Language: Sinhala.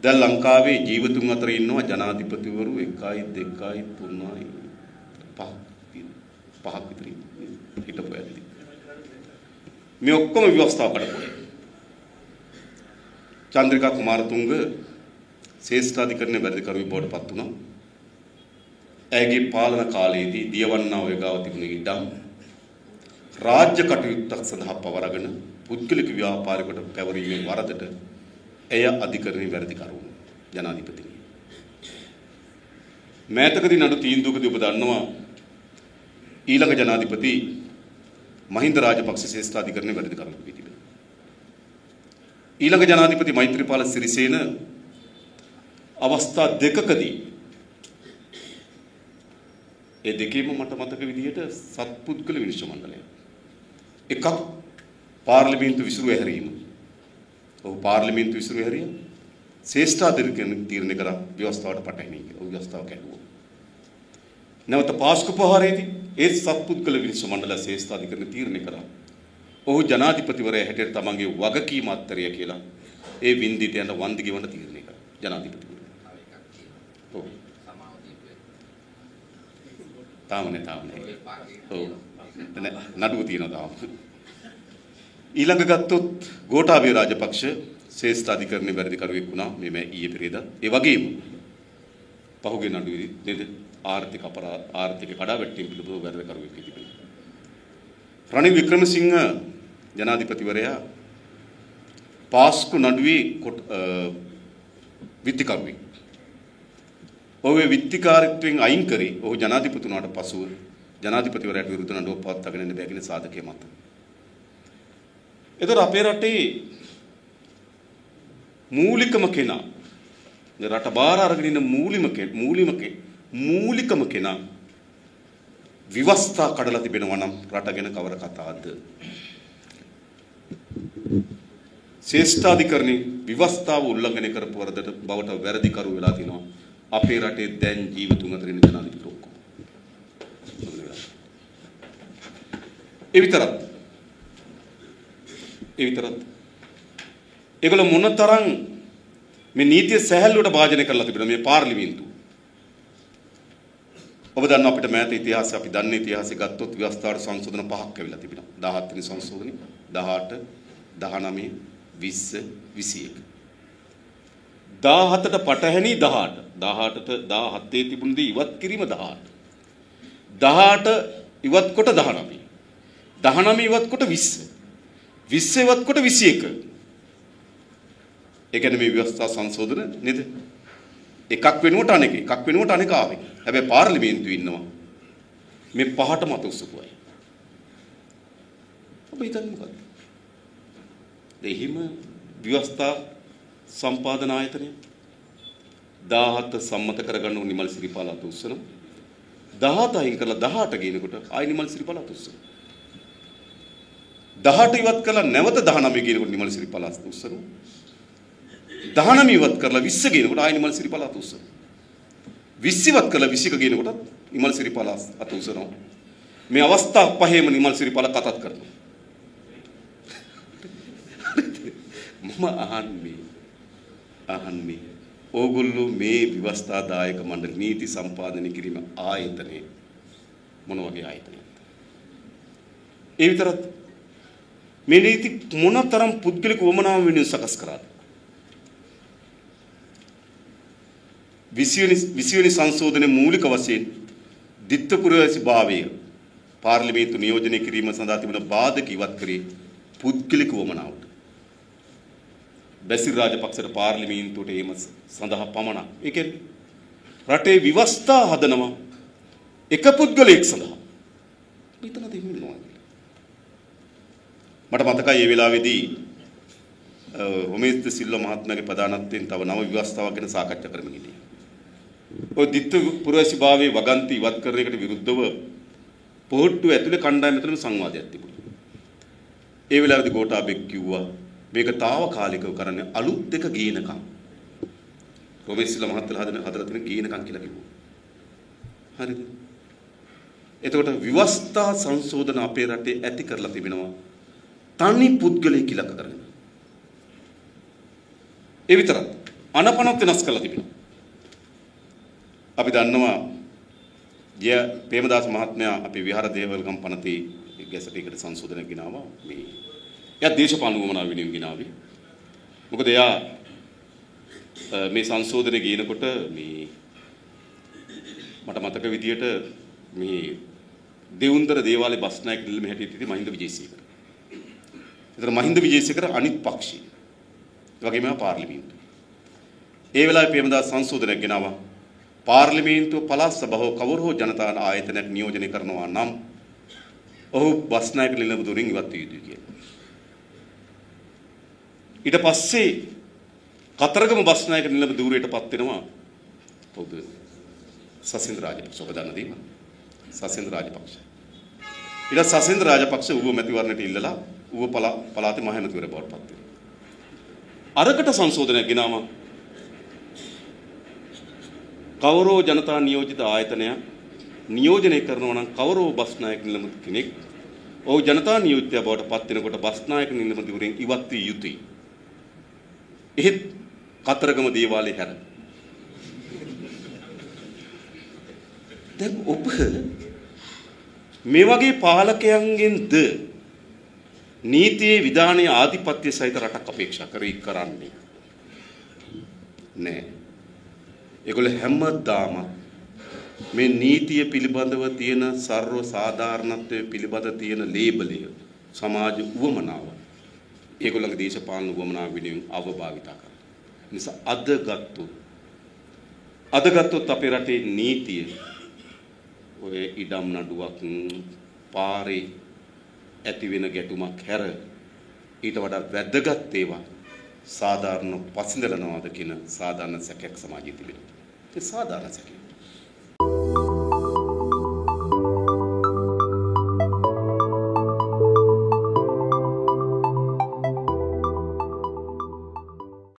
දැන් ලංකාවේ ජීවතුන් අතර ඉන්නවා ජනාධිපතිවරු 1යි 2යි 3යි 5ක් විතර හිටපු ඇති. මේ ඔක්කොම ව්‍යවස්ථාව කඩපුවා. චන්ද්‍රිකා කුමාරතුංග ශ්‍රේෂ්ඨාධිකරණයේ වැඩිකරුවෙක් බවට පත් වුණා. ඇයගේ පාලන කාලයේදී දියවන්නා ඔය ගාව තිබුණ ඉඩම් රාජ්‍ය කටයුත්තක් සඳහා පවරගෙන පුද්ගලික ව්‍යාපාරිකට පැවරීමේ වරදට එය අධිකරණයේ වැඩිකරු ජනාධිපතිනි. මෑතකදී නඩු තීන්දුවකදී ඔබ දන්නවා ඊළඟ ජනාධිපති මහින්ද රාජපක්ෂ ශ්‍රේෂ්ඨාධිකරණයේ වැඩිකරුවෙක් තිබෙනවා. ඊළඟ ජනාධිපති මෛත්‍රීපාල සිරිසේන අවස්ථා දෙකකදී ඒ දෙකේම මට මතක විදිහට සත්පුද්ගල විනිශ්චය මණ්ඩලය එකක් පාර්ලිමේන්තු විසිරුව හැරීම. ඔව් පාර්ලිමේන්තු විසිරුව හැරීම ශ්‍රේෂ්ඨාධිකරණ තීරණය කරා ව්‍යවස්ථාවට පටහැනි කියලා. ඔව් ව්‍යවස්ථාව කැඩුවා. නැවත පාස්කු පහරේදී ඒ සත්පුද්ගල විනිශ්චය මණ්ඩලය ශ්‍රේෂ්ඨාධිකරණ තීරණය කරා. ඔහු ජනාධිපතිවරයා හැටියට තමන්ගේ වගකීම අත්හැරිය කියලා ඒ වින්දිතයන්ට වන්දි ගෙවන්න තීරණය කරා ජනාධිපතිවරයා. ඔව්. තාම නෑ. ඔව්. නඩුව තියෙනවා තාම. ඊළඟ ගත්තොත් ගෝඨාභය රාජපක්ෂ ශ්‍රේෂ්ඨාධිකරණයේ වැඩිකරුවෙක් වුණා මේ ඊයේ පෙරේදා. ඒ වගේම පහුගිය නඩුවේ නේද ආර්ථික කඩාවැටීම් පිළිබඳව වැඩිකරුවෙක් තිබෙනවා. රනිල් වික්‍රමසිංහ ජනාධිපතිවරයා පාස්කු නඩුවේ විත්තිකරුවෙක්. ඔහුගේ විත්තිකාරීත්වයෙන් අයින් කරේ ඔහු ජනාධිපති වුණාට පසුව ජනාධිපතිවරයාට විරුද්ධ නඩුවක් පවත්වාගෙන යන්න බැහැ කියන සාධකය මත. ඒතර අපේ රටේ මූලිකම කෙනා රට බාර අරගෙන ඉන්න මූලිකම කෙනා විවස්ථා කඩලා තිබෙනවා නම් රට ගැන කවර කතාවද? ශ්‍රේෂ්ඨාධිකරණේ විවස්ථාව උල්ලංඝනය කරපු වරදට බවට වැරදිකරු වෙලා තිනවා අපේ රටේ දැන් ජීවතුන් අතර ඉන්න ජනාධිපති ඔක්කොම. ඒ විතරක් ඒගොල්ලෝ මොනතරම් මේ නීතිය සැහැල්ලුවට භාජනය කරලා තිබෙනවා මේ පාර්ලිමේන්තුව. ඔබ දන්නවා අපිට මෑත ඉතිහාසය අපි දන්නේ ඉතිහාසය ගත්තොත් ව්‍යවස්ථාවට සංශෝධන 5ක් ඇවිල්ලා තිබෙනවා. 17 වෙනි සංශෝධනය 18 19 20 21. 17ට පටහැනි 18 18ට 17 තිබුණදී ඉවත් කිරීම 18 18 ඉවත් කොට 19 19 ඉවත් කොට 20 20 ඉවත් කොට 21. ඒ කියන්නේ මේ ව්‍යවස්ථා සංශෝධන නේද? එකක් වෙනුවට අනෙක ආවේ. හැබැයි පාර්ලිමේන්තුවේ ඉන්නවා මේ පහට මත උස්සපුවයි. ඔබ හිතන්නේ මොකද්ද? දෙහිම ව්‍යවස්ථා සම්පාදන ආයතනය 17 සම්මත කරගන්න උන් නිමල් සිරිපාල අත උස්සනවා. 17 අයින් කරලා 18 ගේනකොට ආයි නිමල් සිරිපාල අත උස්සනවා. 18 ඉවත් කරලා නැවත 19 ගේනකොට නිමල් සිරිපාල අත උස්සනවා. 19 ඉවත් කරලා 20 ගේනකොට ආයි නිමල් සිරිපාල අත උස්සනවා. 20 ඉවත් කරලා 21 ගේනකොට නිමල් සිරිපාල අත උස්සනවා. මේ අවස්ථා පහේම නිමල් සිරිපාල කතාත් කරනවා. මම අහන්නේ ඕගොල්ලෝ මේ ව්‍යවස්ථා දායක මණ්ඩල නීති සම්පාදනය කිරීම ආයතනය මොන වගේ ආයතනයක්ද? ඒ විතරක් මේ නීති මොනතරම් පුද්ගලික වමනාව වෙනුවෙන් සකස් කරාද? 20 වෙනි සංශෝධනයේ මූලික වශයෙන් ditthපුරවැසි භාවය පාර්ලිමේන්තු නියෝජනය කිරීම සඳහා තිබෙන බාධක ඉවත් කරේ පුද්ගලික වමනාවට. බැසිල් රාජපක්ෂට පාර්ලිමේන්තුවට ඒම සඳහා පමණක්. ඒ කියන්නේ රටේ ව්‍යවස්ථා හදනවා එක පුද්ගලයෙක් සඳහා. හිතන දෙයක් නෙවෙයි. මට මතකයි මේ වෙලාවේදී රොමේෂ් සිල්වා මහත්මයාගේ ප්‍රධානත්වයෙන් තව නව ව්‍යවස්ථාවක් ගැන සාකච්ඡා කරමින් හිටියා. ඔය ditthපුරවැසි භාවයේ වගන්ති ඉවත් කරන එකට විරුද්ධව පොහොට්ටුව ඇතුලේ කණ්ඩායම අතරම සංවාදයක් තිබුණා. ඒ වෙලාවේදී ගෝඨාභය කිව්වා මේක తాවකාලිකව කරන්නේ අලුත් එක ගේනකම්. රොමේෂ් සිල්වා මහත්තයා හදලා තියෙන ගේනකම් කියලා කිව්වා. හරිද? එතකොට විවස්ථා සංශෝධන අපේ රටේ ඇති කරලා තිබෙනවා තනි පුද්ගලයෙක් ඉලක්ක කරගෙන. ඒ විතරක් අනපනත් වෙනස් කරලා තිබෙනවා. අපි දන්නවා ජය ප්‍රේමදාස මහත්මයා අපේ විහාර දේවල්ගම් පනතේ ගැසටයකට සංශෝධනයක් ගෙනාවා. මේ එයා දේශපාලන වමනාව වෙනුවෙන් ගෙනාවේ. මොකද එයා මේ සංශෝධනය ගේනකොට මේ මට මතක විදියට මේ දෙවුන්දර දේවාලේ බස්නායක නිලම හැටියට ඉති මහින්ද විජේසේකර. ඒතර මහින්ද විජේසේකර අනිත් පක්ෂය. ඒ වගේම පාර්ලිමේන්තුව. ඒ වෙලාවේ ප්‍රේමදාස සංශෝධනයක් ගෙනාවා. පාර්ලිමේන්තුව පළාත් සභාව කවර හෝ ජනතා ආයතනයක් නියෝජනය කරනවා නම් ඔහු බස්නායක නිලම දුරින් ඉවත් විය යුතුයි කියලා. ඊට පස්සේ කතරගම බස්නායක නිලම ධූරයටපත් වෙනවා කවුද? සසේන්ද්‍ර රාජපක්ෂ. ඔබ දන්න දේම සසේන්ද්‍ර රාජපක්ෂ. ඊට සසේන්ද්‍ර රාජපක්ෂ ඌව මැතිවරණයට ඉල්ලලා ඌව පළාතේ මහ මැතිවරය බවට පත් වෙනවා. අරකට සංශෝධනයක් ගෙනාවා. කවරෝ ජනතා නියෝජිත ආයතනයක් නියෝජනය කරනවා නම් කවරෝ බස්නායක නිලම කෙනෙක් ඔහු ජනතා නියෝජිතය බවට පත් වෙනකොට බස්නායක නිලම ධූරයෙන් ඉවත් විය යුතුයි. එහෙත් කතරගම දේවාලේ හැර. දැන් ඔබ මේ වගේ පාලකයන්ගෙන්ද නීතියේ විධානයේ ආධිපත්‍ය සහිත රටක් අපේක්ෂා කරන්නේ නෑ. ඒගොල්ලෝ හැමදාම මේ නීතිය පිළිබඳව තියෙන සර්ව සාධාරණත්වය පිළිබඳ තියෙන ලේබලය සමාජ උවමනාව ඒගොල්ලන්ගේ දේශපාලන උවමනාව වෙනුවෙන් අවභාවිතා කරනවා. නිසා අද ගත්තොත් අපේ රටේ නීතිය ඔය ඉඩම් නඩුවක් පාරේ ඇති වෙන ගැටුමක් හැර ඊට වඩා වැදගත් ඒවා සාධාරණ පසිඳලනවාද කියන සාධාරණ සැකයක් සමාජයේ තිබෙනවා. ඒ සාධාරණ සැකය.